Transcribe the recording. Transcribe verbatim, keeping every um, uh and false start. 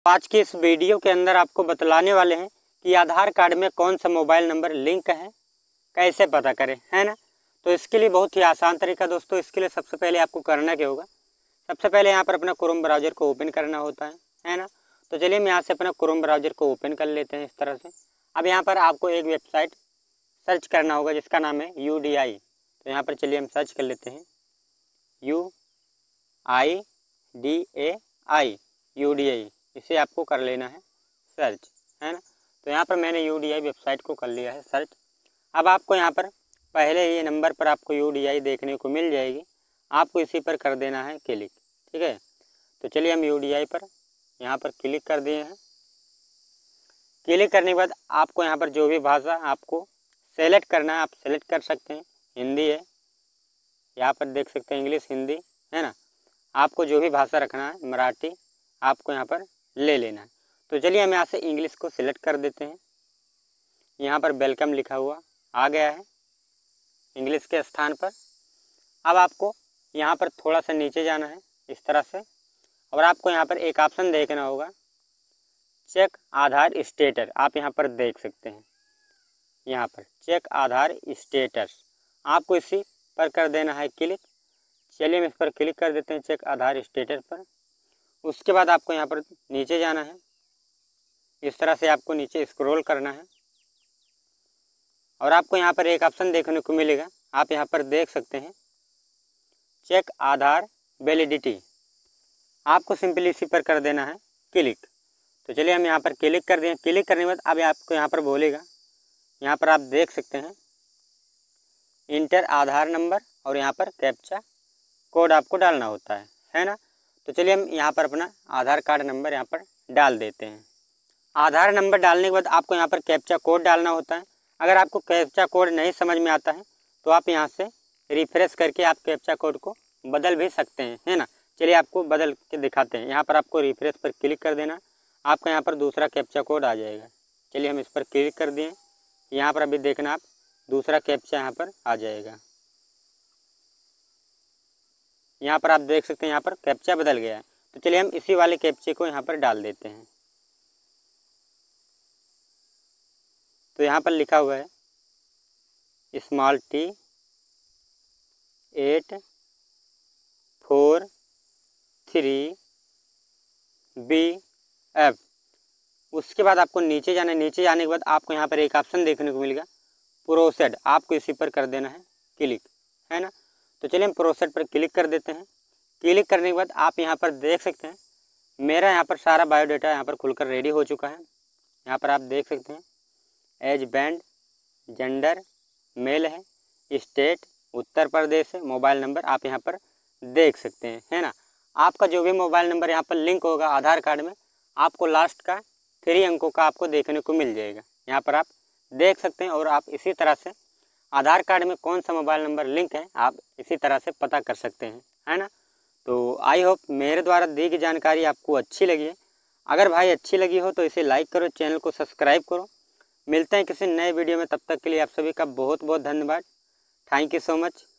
आज की इस वीडियो के अंदर आपको बतलाने वाले हैं कि आधार कार्ड में कौन सा मोबाइल नंबर लिंक है, कैसे पता करें, है ना। तो इसके लिए बहुत ही आसान तरीका दोस्तों। इसके लिए सबसे पहले आपको करना क्या होगा, सबसे पहले यहाँ पर अपना क्रोम ब्राउज़र को ओपन करना होता है है ना। तो चलिए हम यहाँ से अपना क्रोम ब्राउज़र को ओपन कर लेते हैं इस तरह से। अब यहाँ पर आपको एक वेबसाइट सर्च करना होगा जिसका नाम है यू डी आई। तो यहाँ पर चलिए हम सर्च कर लेते हैं U I D A I U D I, इसे आपको कर लेना है सर्च, है ना। तो यहाँ पर मैंने यू डी आई वेबसाइट को कर लिया है सर्च। अब आपको यहाँ पर पहले ही नंबर पर आपको यू डी आई देखने को मिल जाएगी, आपको इसी पर कर देना है क्लिक, ठीक है। तो चलिए हम यू डी आई पर यहाँ पर क्लिक कर दिए हैं। क्लिक करने के बाद आपको यहाँ पर जो भी भाषा आपको सेलेक्ट करना है आप सेलेक्ट कर सकते हैं। हिंदी है, यहाँ पर देख सकते हैं इंग्लिश, हिंदी, है ना। आपको जो भी भाषा रखना है, मराठी, आपको यहाँ पर ले लेना है। तो चलिए हम यहाँ से इंग्लिश को सिलेक्ट कर देते हैं। यहाँ पर वेलकम लिखा हुआ आ गया है इंग्लिश के स्थान पर। अब आपको यहाँ पर थोड़ा सा नीचे जाना है इस तरह से, और आपको यहाँ पर एक ऑप्शन देखना होगा चेक आधार स्टेटस। आप यहाँ पर देख सकते हैं, यहाँ पर चेक आधार स्टेटस, आपको इसी पर कर देना है क्लिक। चलिए हम इस पर क्लिक कर देते हैं चेक आधार स्टेटस पर। उसके बाद आपको यहाँ पर नीचे जाना है, इस तरह से आपको नीचे स्क्रॉल करना है और आपको यहाँ पर एक ऑप्शन देखने को मिलेगा, आप यहाँ पर देख सकते हैं चेक आधार वैलिडिटी। आपको सिंपली इसी पर कर देना है क्लिक। तो चलिए हम यहाँ पर क्लिक कर दें। क्लिक करने के बाद अब आपको यहाँ पर बोलेगा, यहाँ पर आप देख सकते हैं इंटर आधार नंबर और यहाँ पर कैप्चा कोड आपको डालना होता है है ना। तो चलिए हम यहाँ पर अपना आधार कार्ड नंबर यहाँ पर डाल देते हैं। आधार नंबर डालने के बाद आपको यहाँ पर कैप्चा कोड डालना होता है। अगर आपको कैप्चा कोड नहीं समझ में आता है तो आप यहाँ से रिफ्रेश करके आप कैप्चा कोड को बदल भी सकते हैं, है ना। चलिए आपको बदल के दिखाते हैं। यहाँ पर आपको रिफ्रेश पर क्लिक कर देना, आपका यहाँ पर दूसरा कैप्चा कोड आ जाएगा। चलिए हम इस पर क्लिक कर दिए, यहाँ पर अभी देखना आप दूसरा कैप्चा यहाँ पर आ जाएगा। यहाँ पर आप देख सकते हैं यहाँ पर कैप्चा बदल गया है। तो चलिए हम इसी वाले कैप्चे को यहाँ पर डाल देते हैं। तो यहाँ पर लिखा हुआ है small T eight four three B F. उसके बाद आपको नीचे जाना है। नीचे जाने के बाद आपको यहाँ पर एक ऑप्शन देखने को मिलेगा प्रोसेड, आपको इसी पर कर देना है क्लिक, है ना। तो चलिए हम प्रोसेड पर क्लिक कर देते हैं। क्लिक करने के बाद आप यहाँ पर देख सकते हैं मेरा यहाँ पर सारा बायोडाटा यहाँ पर खुलकर रेडी हो चुका है। यहाँ पर आप देख सकते हैं एज बैंड, जेंडर मेल है, स्टेट उत्तर प्रदेश है, मोबाइल नंबर आप यहाँ पर देख सकते हैं, है ना। आपका जो भी मोबाइल नंबर यहाँ पर लिंक होगा आधार कार्ड में, आपको लास्ट का थ्री अंकों का आपको देखने को मिल जाएगा। यहाँ पर आप देख सकते हैं और आप इसी तरह से आधार कार्ड में कौन सा मोबाइल नंबर लिंक है आप इसी तरह से पता कर सकते हैं, है ना। तो आई होप मेरे द्वारा दी गई जानकारी आपको अच्छी लगी है। अगर भाई अच्छी लगी हो तो इसे लाइक करो, चैनल को सब्सक्राइब करो। मिलते हैं किसी नए वीडियो में, तब तक के लिए आप सभी का बहुत बहुत धन्यवाद। Thank you so much.